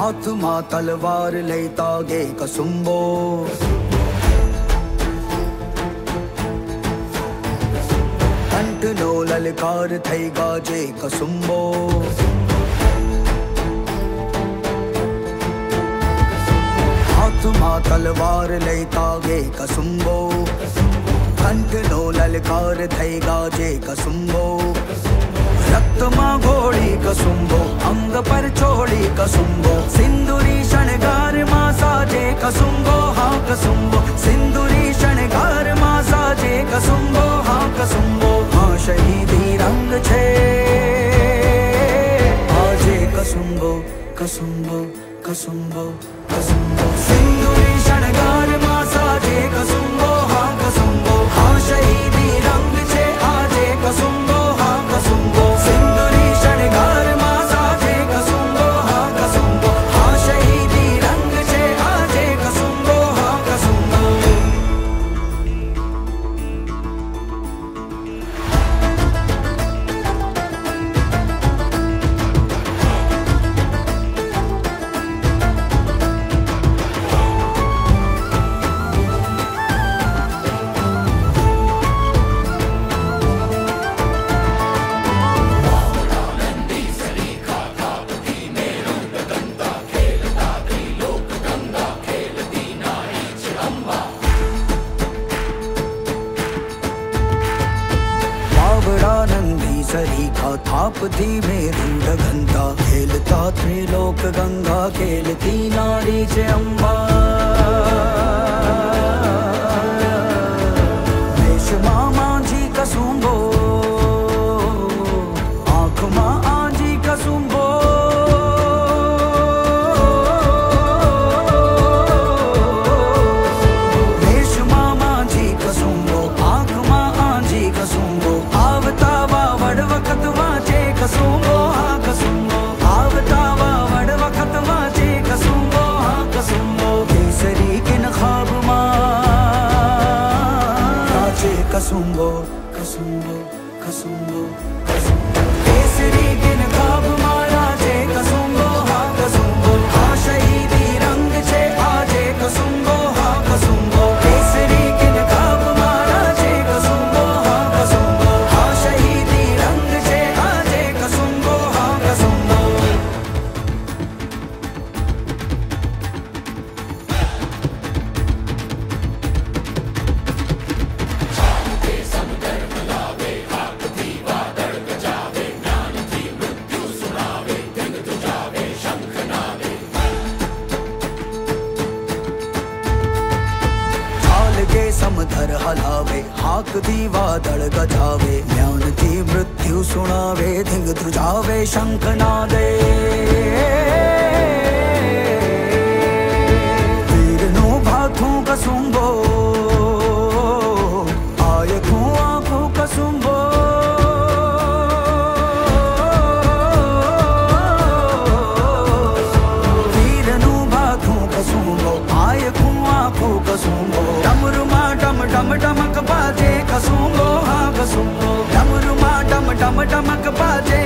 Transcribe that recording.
हाथ मां तलवार लेता गे कसुंबो कंठ नो ललकार थई गाजे कसुंबो हाथ मां तलवार लेता गे कसुंबो कंठ नो ललकार थई गाजे कसुंबो रक्त मां घोड़ी कसुंबो अंग पर छोड़ी कसुंबो सिंदूरी शणगार मां साजे कसुंबो हाँ कसुंबो सिंदूरी शणगार मां साजे कसुंबो हाँ कसुंबो हाँ शहीदी रंग छे आजे कसुंबो कसुंबो कसुंबो कसुंबो सिंदूरी शणगार मां साजे कसुंबो हाँ कसुंबो हाँ शहीदी रंग छे आजे कसुंबो हाँ कसुंबो सिंदूरी शणगार मां साजे कसुंबो हाँ कसुंबो हाँ शहीदी रंग छे आजे कसुंबो हाँ कसुंबो नंदी सरीखा थाप थी मेरुंड घंटा खेलता त्रिलोक गंगा खेलती नारी चे अम्बा वेश मामा जी कसुंबो आँख मां आजी कसुंबो वेश मामा जी कसुंबो आँख मां आजी कसुंबो वक्त वाचे कसुंबो हाँ कसुंबो आवता वावड़ वक्त वाचे कसुंबो हाँ कसुंबो केसरी किन ख्वाब मां राचे कसुंबो कसुंबो कसुंबो कसुंबो केसरी किन ख्वाब मां राचे कसुंबो हाँ कसुंबो हाँ शहीदी रंग छे आजे कसुंबो हाँ कसुंबो केसरी किन ख्वाब मां राचे कसुंबो हाँ कसुंबो हाँ शहीदी रंग छे आजे कसुंबो हाँ कसुंबो समधर हलावे हाक दी वादळ गजावे ज्ञान थी मृत्यु सुनावे धिंग ध्रुजावे शंख नादे वीर नो भाथू कसुंबो आयखू आंखू कसुंबो वीर नो भाथू कसुंबो आयखू आंखू कसुंबो डम डमक बाजे कसुंबो हाँ कसुंबो डमरू मां डम डम डमक बाजे